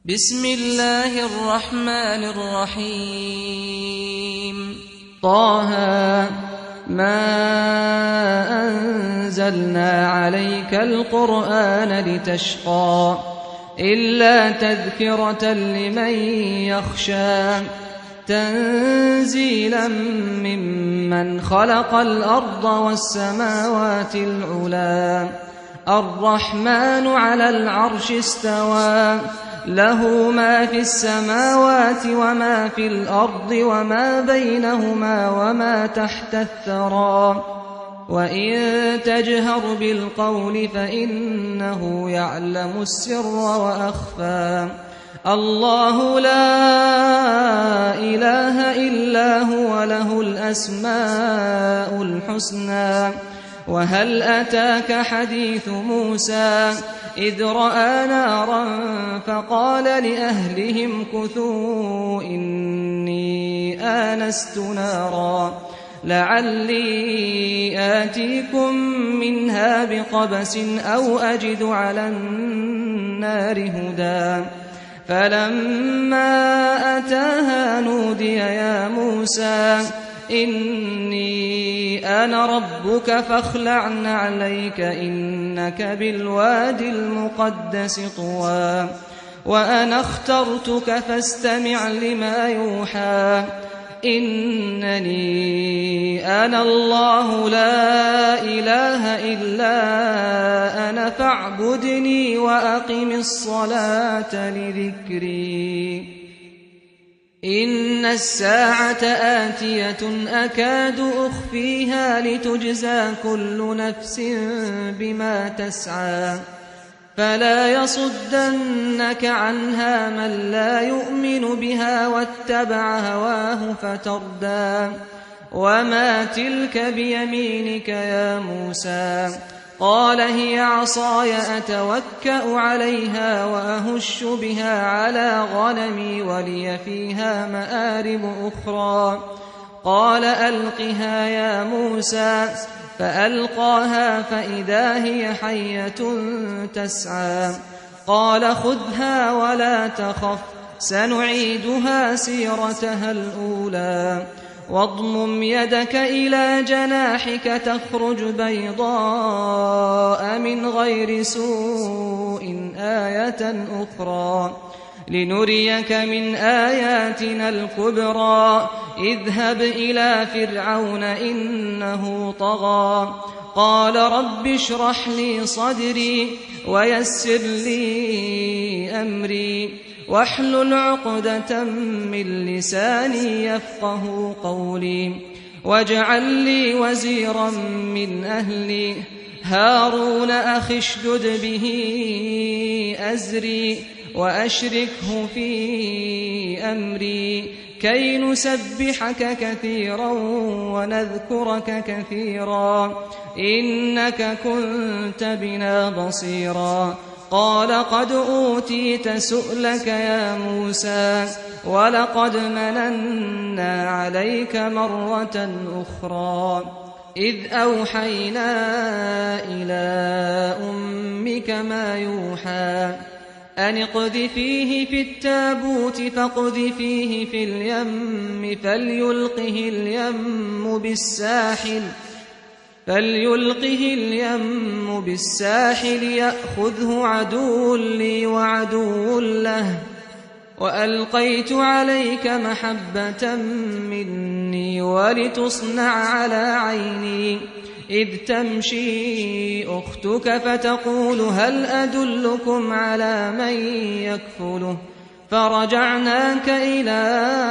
بسم الله الرحمن الرحيم طه ما أنزلنا عليك القرآن لتشقى إلا تذكرة لمن يخشى تنزيلا ممن خلق الأرض والسماوات العلى الرحمن على العرش استوى له ما في السماوات وما في الأرض وما بينهما وما تحت الثرى وإن تجهر بالقول فإنه يعلم السر وأخفى الله لا إله إلا هو له الأسماء الحسنى وهل أتاك حديث موسى إذ رأى نارا فقال لأهلهم كثوا إني آنست نارا لعلي آتيكم منها بقبس أو أجد على النار هدى فلما أتاها نودي يا موسى إني أنا ربك فاخلع نعليك إنك بالوادي المقدس طوى وأنا اخترتك فاستمع لما يوحى إنني أنا الله لا إله إلا أنا فاعبدني وأقم الصلاة لذكري إن الساعة آتية أكاد أخفيها لتجزى كل نفس بما تسعى فلا يصدنك عنها من لا يؤمن بها واتبع هواه فتردى وما تلك بيمينك يا موسى قال هي عصاي أتوكأ عليها وأهش بها على غنمي ولي فيها مآرب أخرى قال ألقها يا موسى فألقاها فإذا هي حية تسعى قال خذها ولا تخف سنعيدها سيرتها الأولى واضمم يدك إلى جناحك تخرج بيضاء من غير سوء آية أخرى لنريك من آياتنا الكبرى اذهب إلى فرعون إنه طغى قال رب اشرح لي صدري ويسر لي أمري واحلل عقدة من لساني يفقه قولي واجعل لي وزيرا من أهلي هارون أخي اشدد به أزري وأشركه في أمري كي نسبحك كثيرا ونذكرك كثيرا إنك كنت بنا بصيرا قال قد أوتيت سؤلك يا موسى ولقد مننا عليك مرة أخرى إذ أوحينا إلى أمك ما يوحى أن اقذفيه في التابوت فاقذفيه في اليم فليلقه اليم بالساحل يأخذه عدو لي وعدو له وألقيت عليك محبة مني ولتصنع على عيني إذ تمشي أختك فتقول هل أدلكم على من يكفله فرجعناك إلى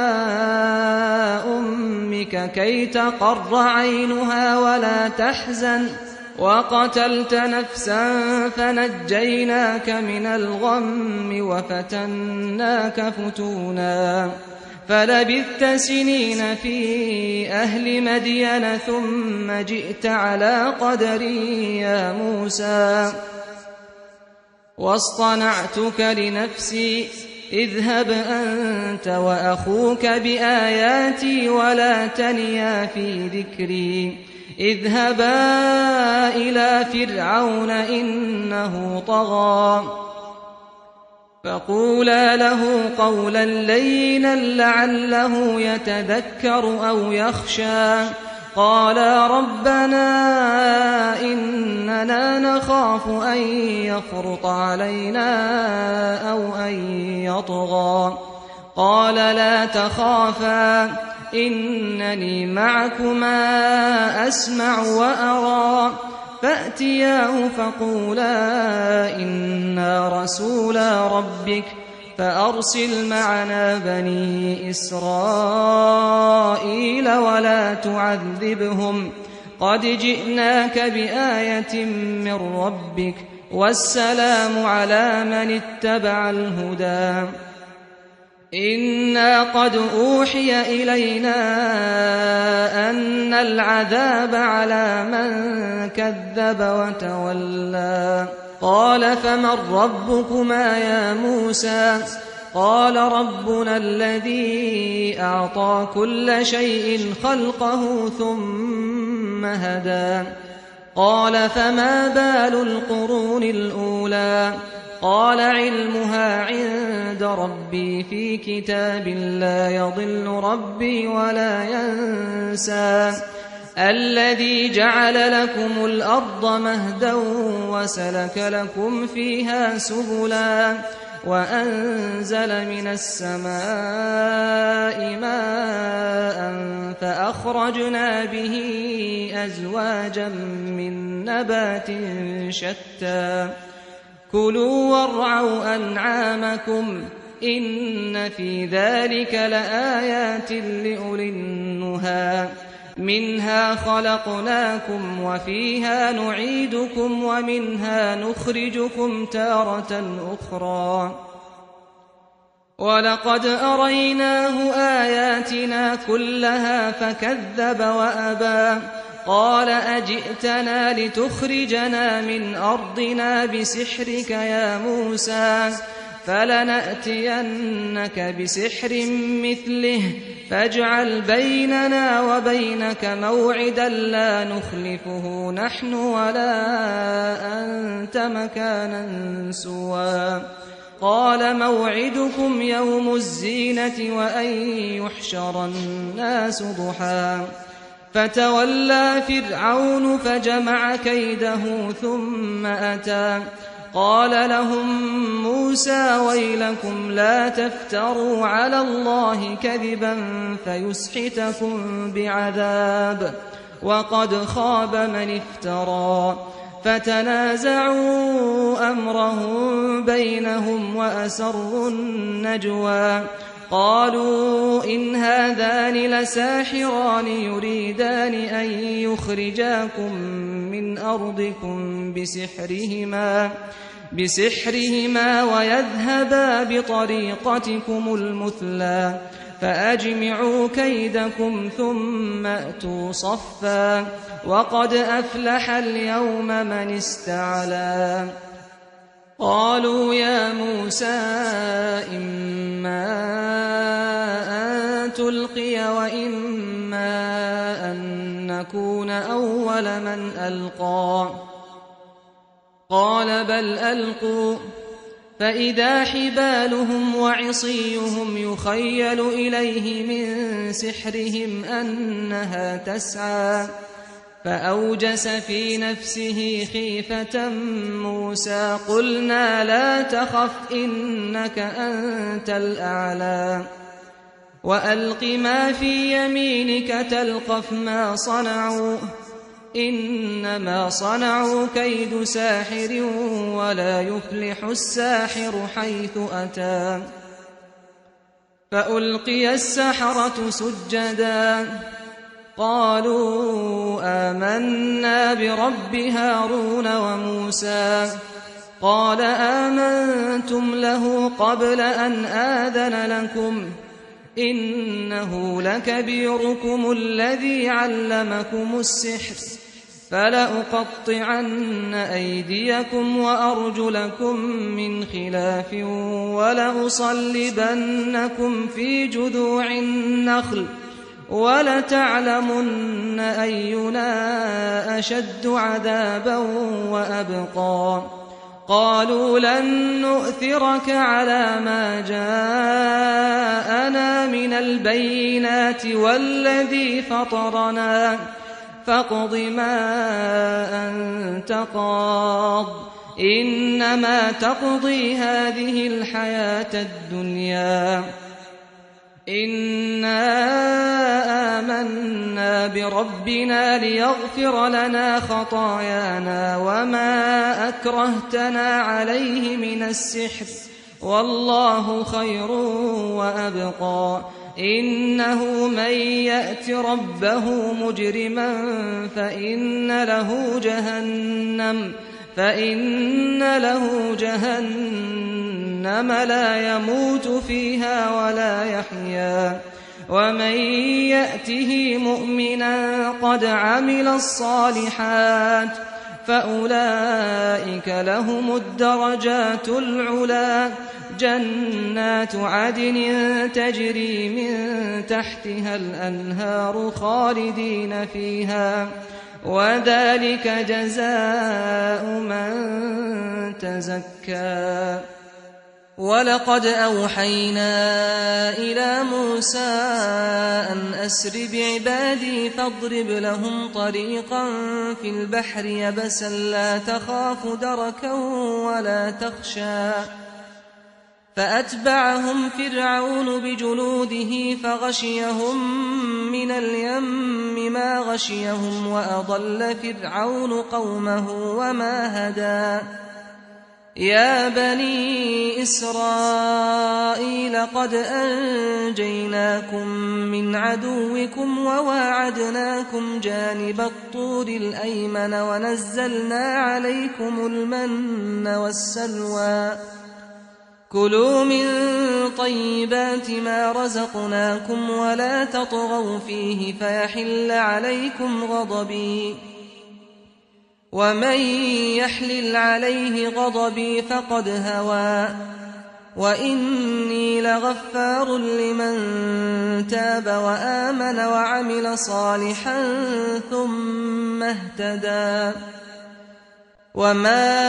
أمك كي تقر عينها ولا تحزن وقتلت نفسا فنجيناك من الغم وفتناك فتونا فلبثت سنين في أهل مدين ثم جئت على قدري يا موسى واصطنعتك لنفسي اذهب أنت وأخوك بآياتي ولا تنيا في ذكري اذهبا إلى فرعون إنه طغى فقولا له قولا لينا لعله يتذكر أو يخشى. قالا ربنا إننا نخاف أن يفرط علينا أو أن يطغى. قال لا تخافا إنني معكما أسمع وأرى. فأتياه فقولا إنا رسولا ربك فأرسل معنا بني إسرائيل ولا تعذبهم قد جئناك بآية من ربك والسلام على من اتبع الهدى. إنا قد أوحي إلينا أن العذاب على من كذب وتولى. قال فمن ربكما يا موسى؟ قال ربنا الذي أعطى كل شيء خلقه ثم هدى. قال فما بال القرون الأولى؟ قال علمها عند ربي في كتاب لا يضل ربي ولا ينسى. الذي جعل لكم الأرض مهدا وسلك لكم فيها سبلا وأنزل من السماء ماء فأخرجنا به أزواجا من نبات شتى. كلوا وارعوا أنعامكم إن في ذلك لآيات لأولي النهى. منها خلقناكم وفيها نعيدكم ومنها نخرجكم تارة أخرى. ولقد أريناه آياتنا كلها فكذب وأبى. قال أجئتنا لتخرجنا من أرضنا بسحرك يا موسى؟ فلنأتينك بسحر مثله فاجعل بيننا وبينك موعدا لا نخلفه نحن ولا أنت مكانا سوى. قال موعدكم يوم الزينة وأن يحشر الناس ضحى. فتولى فرعون فجمع كيده ثم أتى. قال لهم موسى ويلكم لا تفتروا على الله كذبا فيسحتكم بعذاب وقد خاب من افترى. فتنازعوا أمرهم بينهم وأسروا النجوى. قالوا إن هذان لساحران يريدان أن يخرجاكم من أرضكم بسحرهما ويذهبا بطريقتكم المثلى فأجمعوا كيدكم ثم أتوا صفا وقد أفلح اليوم من استعلى. قالوا يا موسى إما أن تلقي وإما أن نكون أول من ألقى. قال بل ألقوا. فإذا حبالهم وعصيهم يخيل إليه من سحرهم أنها تسعى. فأوجس في نفسه خيفة موسى. قلنا لا تخف إنك أنت الأعلى وألق ما في يمينك تلقف ما صنعوا إنما صنعوا كيد ساحر ولا يفلح الساحر حيث أتى. فألقي السحرة سجدا قالوا آمنا برب هارون وموسى. قال آمنتم له قبل أن آذن لكم إنه لكبيركم الذي علمكم السحر فلأقطعن أيديكم وأرجلكم من خلاف ولأصلبنكم في جذوع النخل ولتعلمن أينا أشد عذابا وأبقى. قالوا لن نؤثرك على ما جاءنا من البينات والذي فطرنا فاقض ما أنت قاض إنما تقضي هذه الحياة الدنيا إنا آمنا بربنا ليغفر لنا خطايانا وما أكرهتنا عليه من السحر والله خير وأبقى إنه من يأت ربه مجرما فإن له جهنم لا يموت فيها ولا يحيا ومن يأته مؤمنا قد عمل الصالحات فأولئك لهم الدرجات العلى جنات عدن تجري من تحتها الأنهار خالدين فيها وذلك جزاء من تزكى ولقد أوحينا إلى موسى أن أسر بعبادي فاضرب لهم طريقا في البحر يبسا لا تخاف دركا ولا تخشى فأتبعهم فرعون بجنوده فغشيهم من اليم ما غشيهم وأضل فرعون قومه وما هدى يا بني إسرائيل قد أنجيناكم من عدوكم وواعدناكم جانب الطور الأيمن ونزلنا عليكم المن والسلوى كلوا من طيبات ما رزقناكم ولا تطغوا فيه فيحل عليكم غضبي ومن يحلل عليه غضبي فقد هوى وإني لغفار لمن تاب وآمن وعمل صالحا ثم اهتدى وما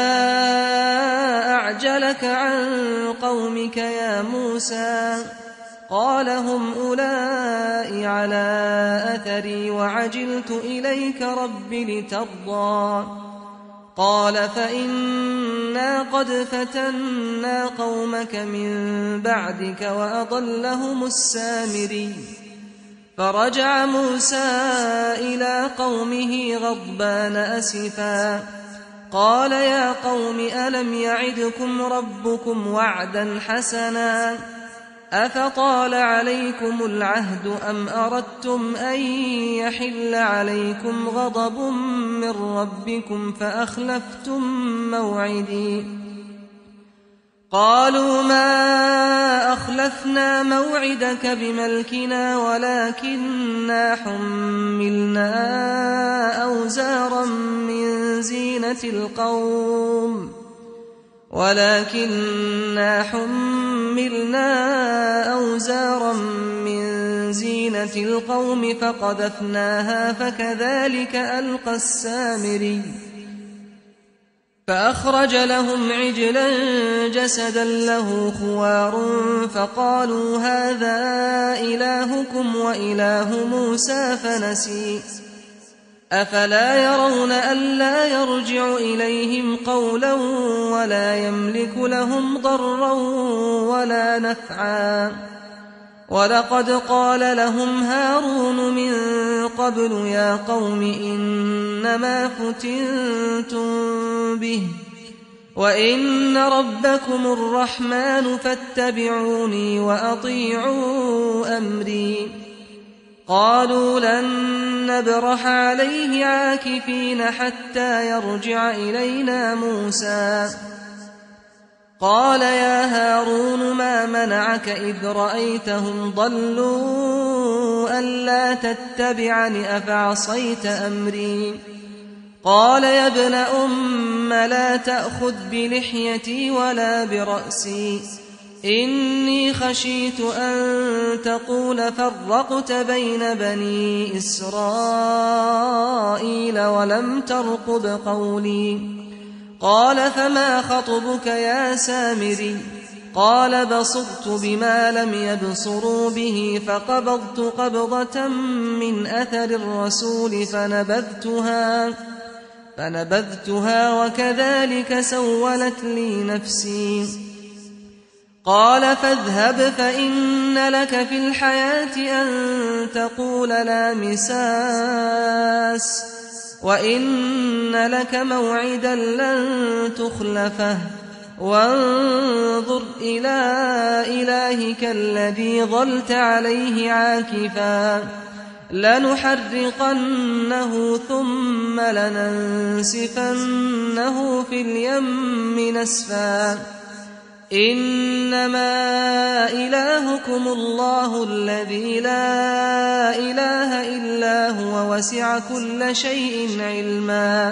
أعجلك عن قومك يا موسى قال هم أولئك على أثري وعجلت إليك رب لترضى قال فإنا قد فتنا قومك من بعدك وأضلهم السامري فرجع موسى إلى قومه غضبان أسفا قال يا قوم ألم يعدكم ربكم وعدا حسنا أفطال عليكم العهد أم أردتم أن يحل عليكم غضب من ربكم فأخلفتم موعدي قالوا ما أخلفنا موعدك بملكنا ولكننا حملنا أوزارا من زينة القوم فقذفناها فكذلك ألقى السامري فأخرج لهم عجلا جسدا له خوار فقالوا هذا إلهكم وإله موسى فنسي أفلا يرون ألا يرجع إليهم قولا ولا يملك لهم ضرا ولا نفعا ولقد قال لهم هارون من قبل يا قوم إنما فتنتم به وإن ربكم الرحمن فاتبعوني وأطيعوا أمري قالوا لن نبرح عليه عاكفين حتى يرجع إلينا موسى قال يا هارون ما منعك إذ رأيتهم ضلوا ألا تتبعني أفعصيت أمري قال يا ابن أم لا تأخذ بلحيتي ولا برأسي إني خشيت أن تقول فرقت بين بني إسرائيل ولم ترقب قولي قال فما خطبك يا سامري قال بصرت بما لم يبصروا به فقبضت قبضة من أثر الرسول فنبذتها وكذلك سولت لي نفسي. قال فاذهب فإن لك في الحياة أن تقول لا مساس وإن لك موعدا لن تخلفه وانظر إلى إلهك الذي ظلت عليه عاكفا لنحرقنه ثم لننسفنه في اليم نسفا إنما إلهكم الله الذي لا إله إلا هو وسع كل شيء علما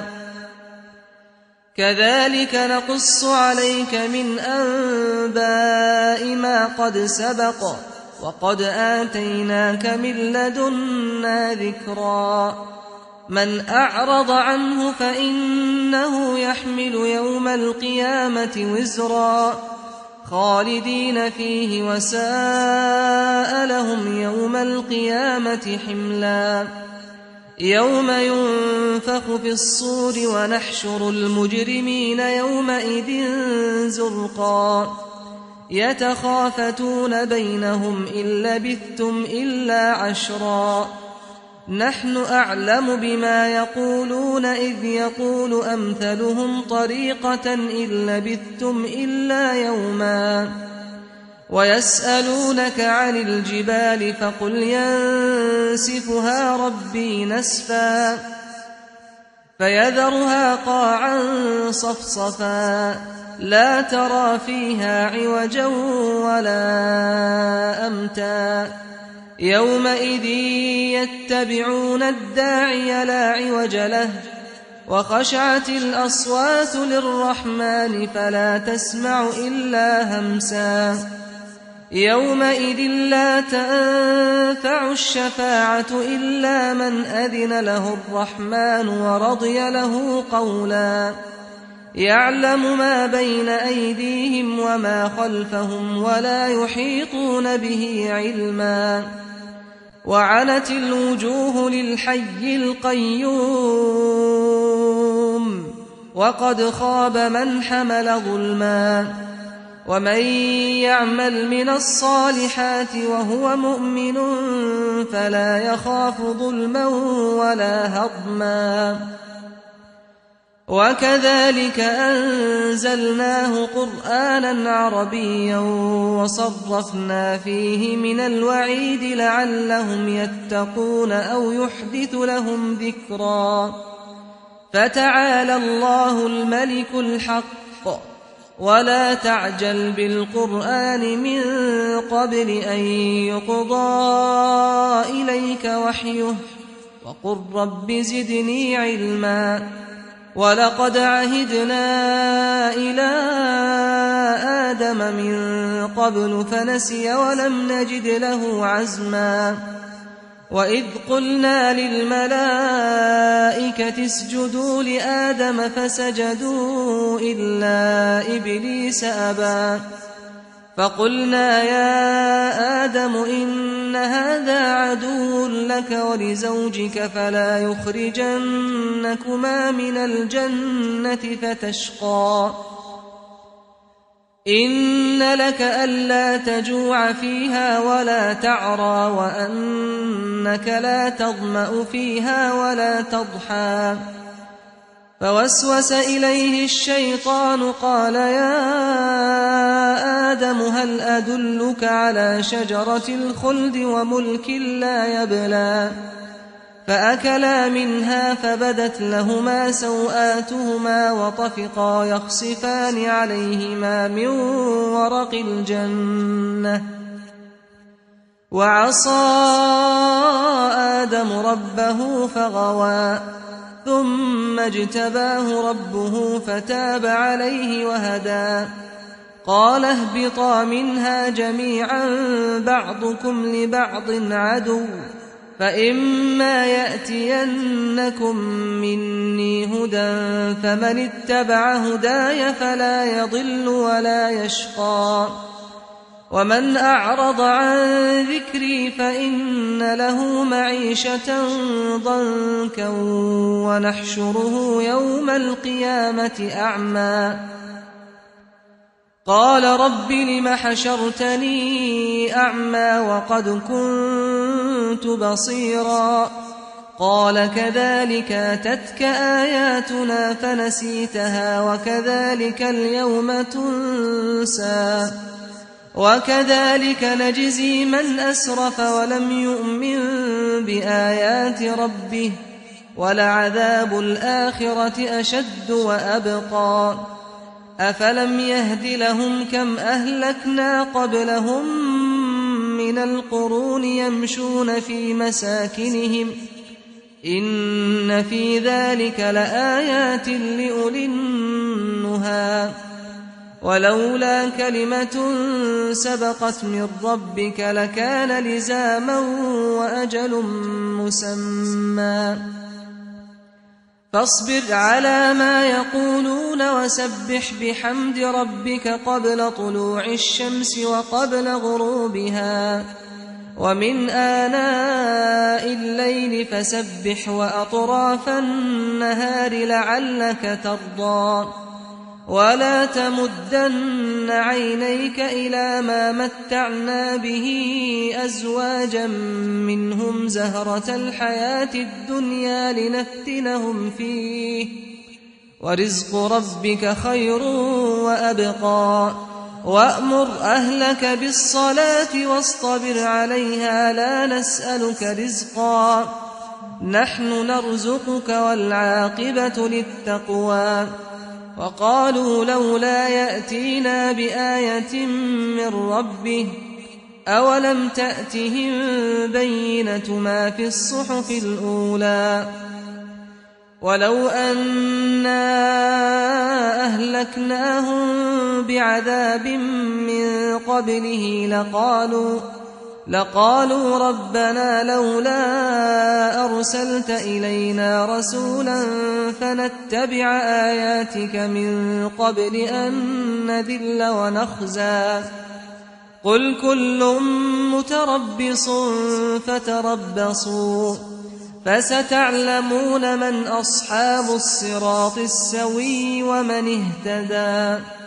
كذلك نقص عليك من أنباء ما قد سبق وقد آتيناك من لدنا ذكرا من أعرض عنه فإنه يحمل يوم القيامة وزرا خالدين فيه وساء لهم يوم القيامة حملا يوم ينفخ في الصور ونحشر المجرمين يومئذ زرقا يتخافتون بينهم إن لبثتم إلا عشرا نحن أعلم بما يقولون إذ يقول أمثلهم طريقة إن لبثتم إلا يوما ويسألونك عن الجبال فقل ينسفها ربي نسفا فيذرها قاعا صفصفا لا ترى فيها عوجا ولا أمتا يومئذ يتبعون الداعي لا عوج له وخشعت الأصوات للرحمن فلا تسمع إلا همسا يومئذ لا تنفع الشفاعة إلا من أذن له الرحمن ورضي له قولا يعلم ما بين أيديهم وما خلفهم ولا يحيطون به علما وعنت الوجوه للحي القيوم وقد خاب من حمل ظلما ومن يعمل من الصالحات وهو مؤمن فلا يخاف ظلما ولا هضما وكذلك أنزلناه قرآنا عربيا وصرفنا فيه من الوعيد لعلهم يتقون أو يحدث لهم ذكرا فتعالى الله الملك الحق ولا تعجل بالقرآن من قبل أن يقضى إليك وحيه وقل رب زدني علما ولقد عهدنا إلى آدم من قبل فنسي ولم نجد له عزما وإذ قلنا للملائكة اسجدوا لآدم فسجدوا إلا إبليس أبى فقلنا يا آدم إن هذا عدو لك ولزوجك فلا يخرجنكما من الجنة فتشقى إن لك ألا تجوع فيها ولا تعرى وأنك لا تظمأ فيها ولا تضحى فوسوس إليه الشيطان قال يا آدم هل أدلك على شجرة الخلد وملك لا يبلى فأكلا منها فبدت لهما سوآتهما وطفقا يخصفان عليهما من ورق الجنة وعصى آدم ربه فغوى ثم اجتباه ربه فتاب عليه وهدى قال اهبطا منها جميعا بعضكم لبعض عدو فإما يأتينكم مني هدى فمن اتبع هداي فلا يضل ولا يشقى ومن أعرض عن ذكري فإن له معيشة ضنكا ونحشره يوم القيامة أعمى قال رب لم حشرتني أعمى وقد كنت بصيرا قال كذلك أتتك آياتنا فنسيتها وكذلك اليوم تنسى وكذلك نجزي من أسرف ولم يؤمن بآيات ربه ولعذاب الآخرة أشد وأبقى أفلم يهد لهم كم أهلكنا قبلهم من القرون يمشون في مساكنهم إن في ذلك لآيات لأولي النهى ولولا كلمة سبقت من ربك لكان لزاما وأجل مسمى فاصبر على ما يقولون وسبح بحمد ربك قبل طلوع الشمس وقبل غروبها ومن آناء الليل فسبح وأطراف النهار لعلك ترضى ولا تمدن عينيك إلى ما متعنا به أزواجا منهم زهرة الحياة الدنيا لنفتنهم فيه ورزق ربك خير وأبقى وأمر أهلك بالصلاة واصطبر عليها لا نسألك رزقا نحن نرزقك والعاقبة للتقوى وقالوا لولا يأتينا بآية من ربه أولم تأتهم بينة ما في الصحف الأولى ولو أنا أهلكناهم بعذاب من قبله لقالوا ربنا لولا أرسلت إلينا رسولا فنتبع آياتك من قبل أن نذل ونخزى قل كل متربص فتربصوا فستعلمون من أصحاب الصراط السوي ومن اهتدى